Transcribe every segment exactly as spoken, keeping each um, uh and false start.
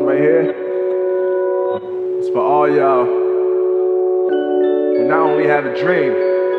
right here, it's for all y'all who not only have a dream,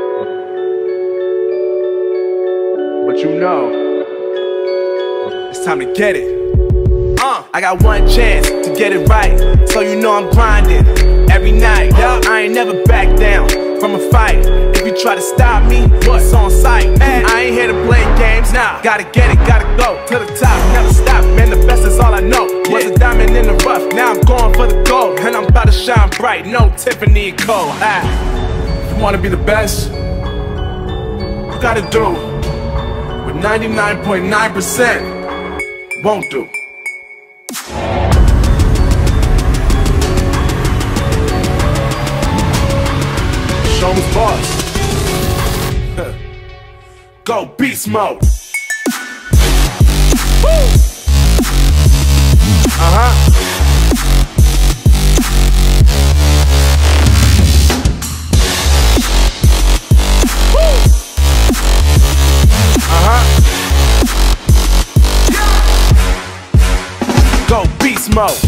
but you know it's time to get it. Uh, I got one chance to get it right, so you know I'm grinding every night. Yeah, I ain't never back down from a fight. If you try to stop me, what's on sight? Man, I ain't here to play games now. Nah, gotta get it, gotta go to the top, never stop. Man, the best is all I know. Was a diamond in the rough, now I'm going for the gold, and I'm about to shine bright. No Tiffany and Co. Ah, if you wanna be the best, you gotta do what ninety-nine point nine percent won't do. Show me boss. Go beast mode. Woo. Uh-huh. Woo. Uh-huh. Go beast mode.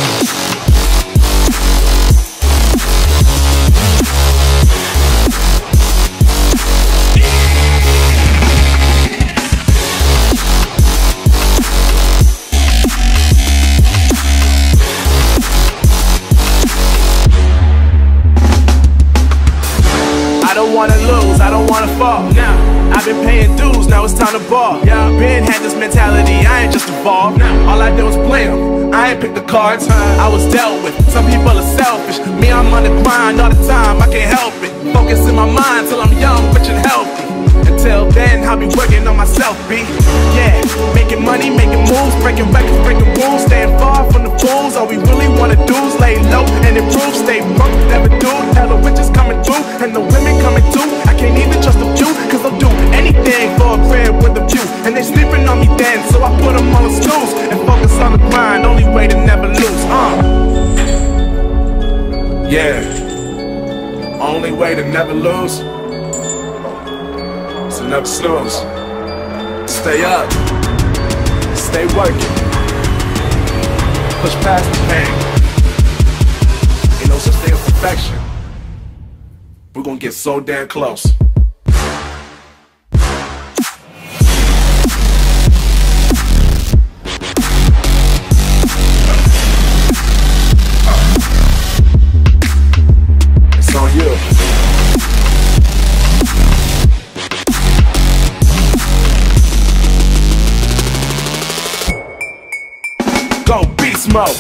I don't wanna lose, I don't wanna fall. Now, I've been paying dues, now it's time to ball. Yeah, Ben had this mentality, I ain't just evolved. Now, all I did was play them, I ain't picked the cards I was dealt with. Some people are selfish, me I'm on the grind all the time, I can't help it. Focus in my mind till I'm young, rich and healthy. Until then, I'll be working on myself, B. Yeah, making money, making moves, breaking records, breaking rules, staying far from the fools. All we really wanna do is lay low and improve, stay broke, never do. Hell, the riches coming through, and the women coming too. I can't even trust a few, cause they'll do anything for a crib with a view. And they sleeping on me then, so I put them on the snooze and focus on the grind, only way to never lose, uh. Yeah, only way to never lose. So never snooze. Stay up. Stay working. Push past the pain. Ain't no such thing as perfection. We're gonna get so damn close. It's on you. Go beast mode.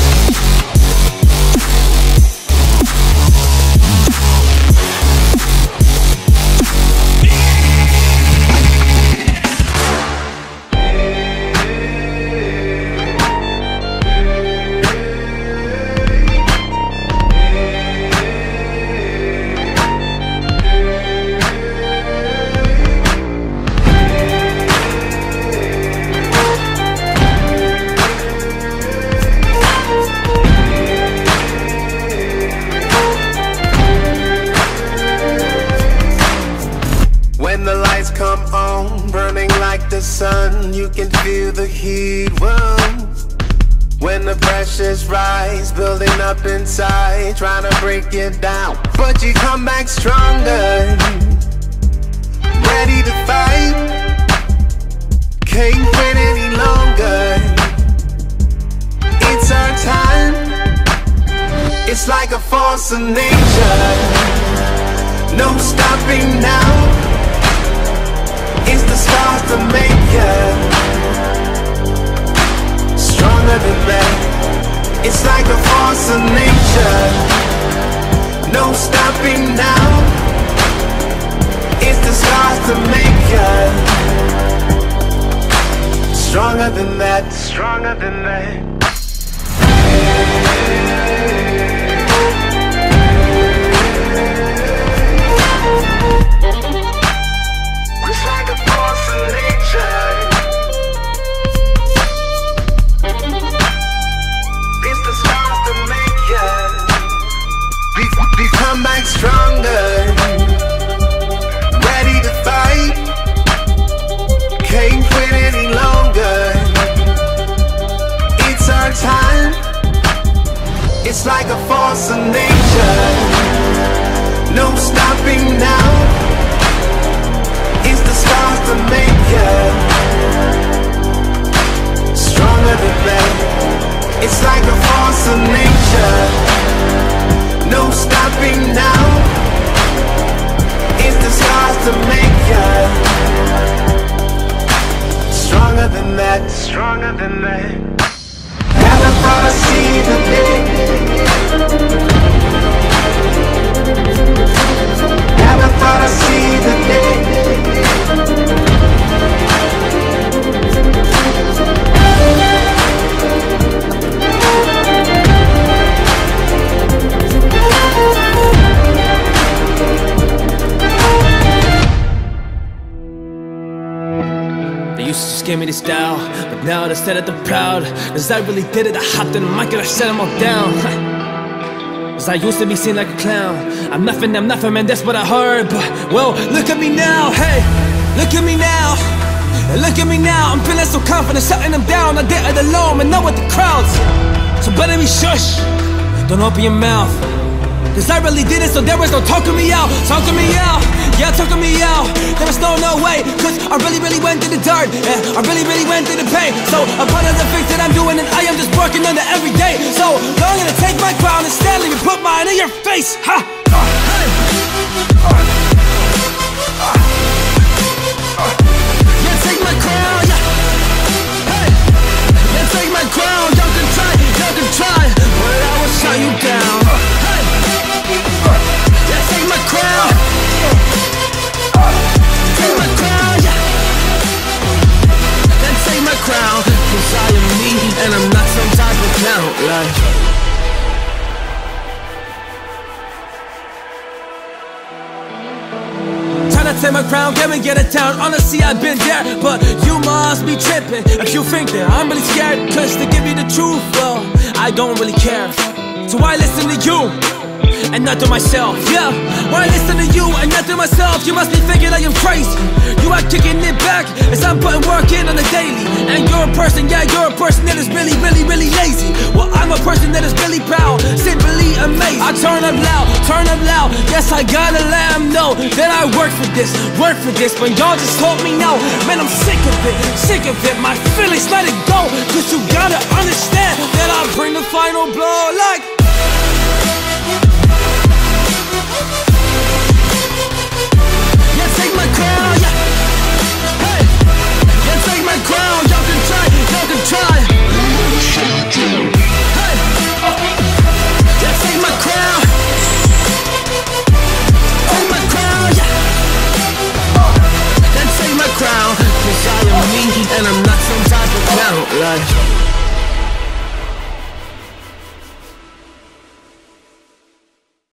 Come on, burning like the sun, you can feel the heat. Whoa. When the pressures rise, building up inside, trying to break it down, but you come back stronger, ready to fight. Can't wait any longer. It's our time. It's like a force of nature. No stopping now. It's the stars to make ya stronger than that. It's like a force of nature. No stopping now. It's the stars to make ya stronger than that. Stronger than that. Come back stronger, ready to fight. Can't wait any longer. It's our time. It's like a force of nature, no stopping now. It's the stars to make ya stronger than that, stronger than that. Never thought I'd see the day, never thought I'd see the day. They used to just give me this style, but now they said it they're proud. Cause I really did it, I hopped in the mic and I set them all down. Cause I used to be seen like a clown. I'm nothing, I'm nothing, man, that's what I heard. But, well, look at me now, hey, look at me now. Look at me now, I'm feeling so confident, shutting them down. I did it alone, and not with the crowds. So better be shush, don't open your mouth. Cause I really did it, so there was no talking me out. Talking me out, yeah, talking me out. There was no, no way, cause I really, really went through the dirt, yeah, I really, really went through the pain. So a part of the things that I'm doing, and I am just working on it every day. So I'm gonna take my crown and stand and put mine in your face, ha! Hey. Yeah, take my crown, yeah. Hey. Yeah, take my crown. Y'all can try, y'all can try, but I will shut you down. Hey. Yeah, take my crown. Take my crown, yeah. Then take my crown, cause I am me, and I'm not some type of clown, like. Take my crown, can we get it down? Honestly, I've been there, but you must be tripping if you think that I'm really scared. Cause to give you the truth, well, I don't really care. So why listen to you and not to myself? Yeah, why listen to you and not to myself? You must be thinking I am crazy. You are kicking it back as I'm putting work in on the daily. And you're a person, yeah, you're a person that is really, really, really lazy. Well, I'm a person that is really proud, simply amazing. I turn up loud, turn up loud. Yes, I gotta let them know that I work for this, work for this. But y'all just told me no. Man, I'm sick of it, sick of it. My feelings, let it go. Cause you gotta understand that I bring the final blow like. Yeah, take my crown, yeah. Hey, yeah, take my crown. Y'all can try, y'all can try. Hey, yeah, take my crown. Take my crown, yeah. Then take my crown, cause I am me, and I'm not some type of clown, like.